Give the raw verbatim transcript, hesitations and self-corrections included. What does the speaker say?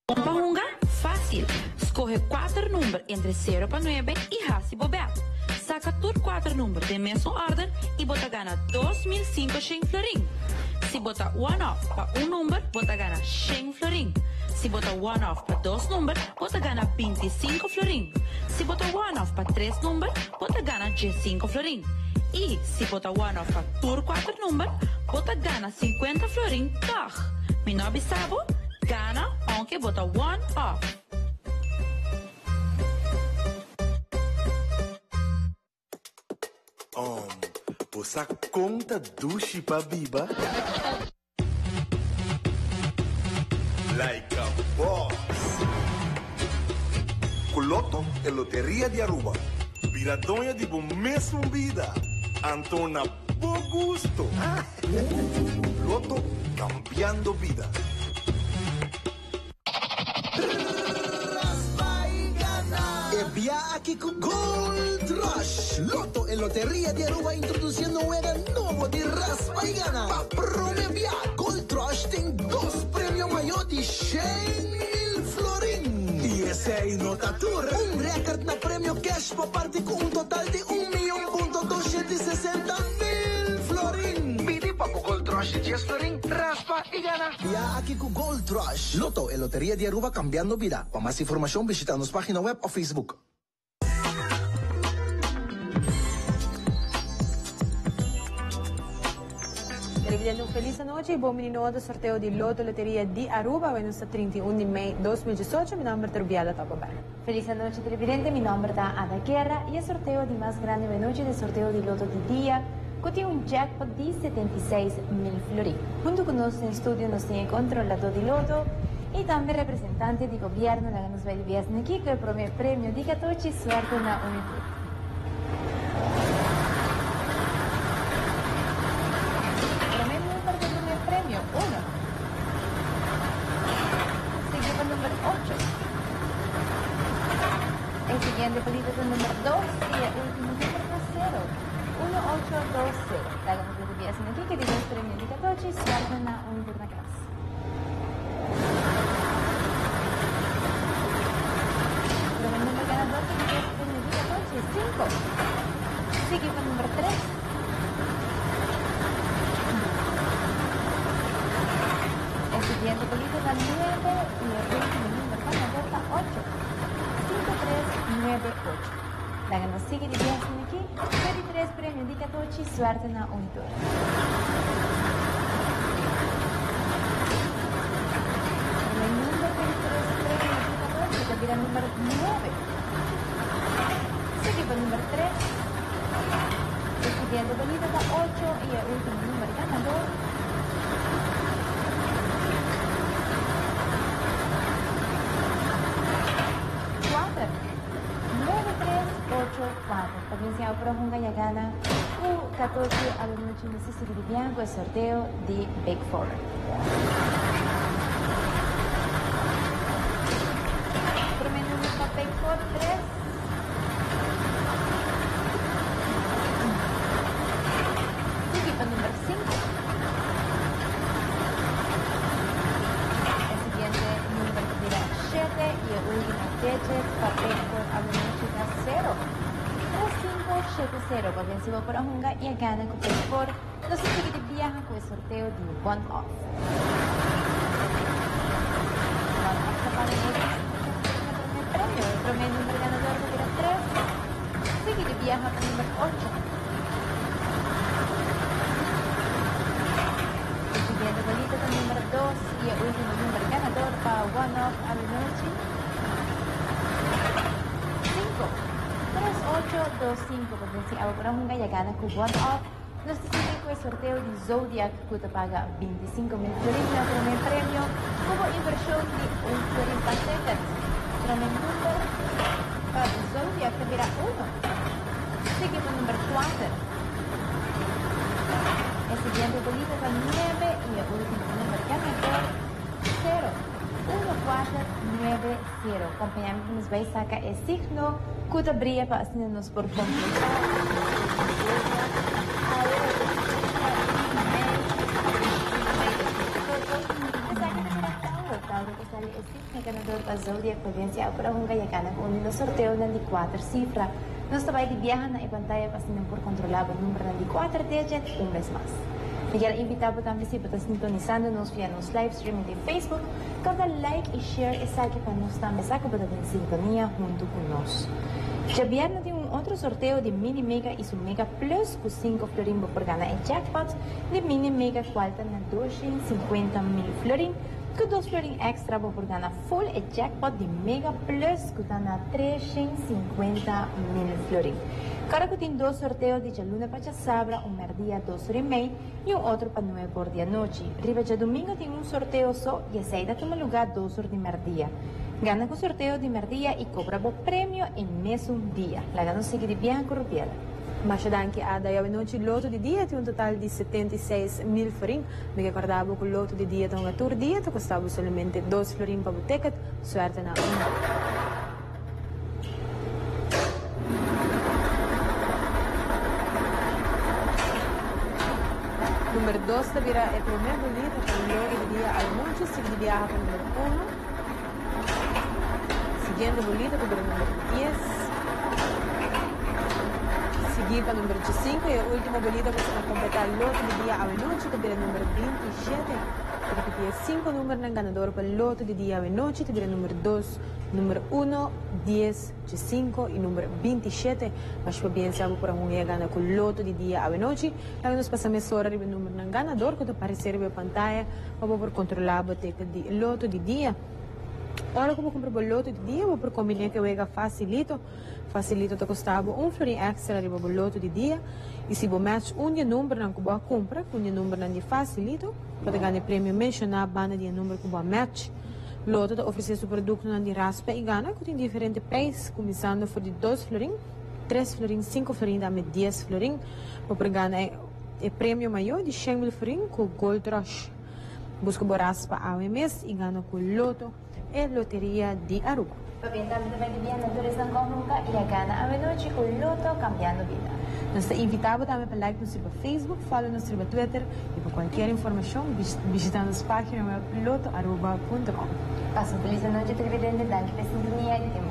Para jugar, fácil. Escolhe quatro números entre zero para nueve e raça bobeto. Saca todos quatro números de mesma ordem e bota gana dois mil e quinhentos florim. Se botar one off para um número, bota gana cem florim. Se botar one off para dois números, bota gana vinte e cinco florim. Se botar one off para três números, bota gana dezesseis florim. E se botar one off para todos quatro números, bota gana cinquenta florim. Toch, mi nome sabo, gana aunque bota one off. Um, você conta dushi pa biba? Like a boss. Coloto e Loteria de Aruba. Viradonha de bom mesmo vida. Antona bom gusto. Loto cambiando vida. Via aqui com Gold Rush. Loto e Loteria de Aruba introduzindo um era novo de raspa e gana. Para premiar, Gold Rush tem dois prêmios maiores de cem mil florim. E esse aí nota tour. Um recorde na prêmio cash para parte com um total de um milhão ponto duzentos e sessenta mil florim. Pidi para o Gold Rush de dez florim, raspa e gana. Via aqui com Gold Rush. Loto e Loteria de Aruba cambiando vida. Para mais informação visita nossa página web ou Facebook. Televidente, un feliz noche y buen minuto del sorteo di Loto Loteria di Aruba, venuto trinta y uno de mayo de dos mil dieciocho. Mi nombre es Rubiala Topobar. Feliz noche, televidente. Mi nombre es Ada Guerra y el sorteo de más grande noche del sorteo de Loto de día, que tiene un jackpot de setenta y seis mil florín. Junto con nosotros en estudio nos tiene controlador de Loto y también representante de gobierno, la que nos va a dividir aquí, que el primer premio de catorce suerte en la Unifor. uno. Seguimos el número ocho. El siguiente pedido es el número dos y el último número es cero. uno ocho dos cero. Háganos lo que viesen aquí, que diga el premio de catorce y suelten a un turno casa. Pero el número ganador que diga el premio de catorce es cinco. Seguimos el número tres. El siguiente pedido es nueve y el último número ganador es ocho. cinco tres nueve ocho. La que nos sigue dividiendo aquí, veintitrés premios de catorce, suerte en un tour. El número veintitrés premios de catorce servirá el número nueve. Seguimos el número tres. El siguiente pedido es ocho y el último número ganador cuatro. Provincial Prohunga ya gana u catorce a la noche necesita bien con el sorteo de Big Four. Promedio número Big Four tres. Equipo número cinco. El siguiente número será siete y el último digit para Big Four a la noche da cero. cinco siete cero, Provincial Prohunga y gana con Big Four. Los que viajan con el sorteo de One Off. One Off se paga el premio. El promedio número ganador será tres. Seguido viaja con el número ocho. El siguiente bolito con el número dos y el último número ganador para One Off a la noche. cinco. tres ocho dos cinco, Provincial Prohunga ya gana con One Off. Nos sigue con el sorteo de Zodiac, que te paga veinticinco mil florines el primer premio, como inversión de un florín paquete. Primer número para el Zodiac servirá uno. Sigue con el número cuatro. El siguiente bolito es el nueve y el último número ganador cero. uno cuatro nueve cero. Acompañamos que nos va a sacar el signo que te brilla para hacernos por completar. Tauro que sale el signo ganador para Zodiac Provincia para un gayacana con un sorteo de cuatro cifras. Nos trabaja de viajar en pantalla para tener por controlar el número de cuatro digits un vez más. Miguel invitado también si para sintonizando-nos via nos live streaming de Facebook, cada like y share es algo para nos también saca para en sintonía junto con nos. Ya viernes tiene un otro sorteo de Mini Mega y su Mega Plus con cinco florín por ganar en jackpot de Mini Mega cuarta en doscientos cincuenta mil florín con dos florín extra por ganar full el jackpot de Mega Plus con ganar trescientos cincuenta mil florín. Cada que tiene dos sorteos de luna para sabra, un día dos horas y media y un otro para nueve por día noche. Arriba ya domingo tiene un sorteo so y seis toma lugar dos horas de merdía. Gana con sorteo de merdía y cobra por premio en mes un día. La gana sigue de bien con rupiela. Mas danke a da noite loto de dia tem um total de setenta e seis mil florin. Me recordava que o loto de dia tem um tour dia, que custava somente dois florin para o ticket. Suerte na uma. Número dos será el primer bolito con el logo de día al noche, seguido viaja con el número uno. Siguiente bolito con el número diez. Seguido con el número cinco y el último bolito que se va a completar el loto de día a la noche con el número veintisiete. Repetir cinco números en ganador para el loto de día a la noche, con el número dos, número uno, diez, cinco y número veintisiete. Mas para bien saber para un gana con el loto de día a la noche, la nos pasamos ahora el número en ganador que te aparecer en la pantalla para poder controlar el loto de día. Ahora como comprar el loto de día, voy a combinar que juega facilito. Facilito te costava um florin extra riba o loto de dia. E se você match um de número na que você compra, um de número de facilito, pode ganhar prêmio mencionar a banda de número que você match. Loto te oferece o produto na de raspa e gana, que tem diferentes preços, começando por de dois florin, três florin, cinco florin, dá-me dez florin. Você ganha o prêmio maior de cem mil florin com Gold Rush. Busca o raspa ao mês e gana com loto e loteria de Aruba. Papientando de bien naturales ng nunca y gana a noche con loto cambiando vida. Nos invitamos também para like no Facebook, follow no Twitter e para qualquer informação visita nossa página web loto arroba ponto com. Paso feliz noche televidente, danke pela sintonia e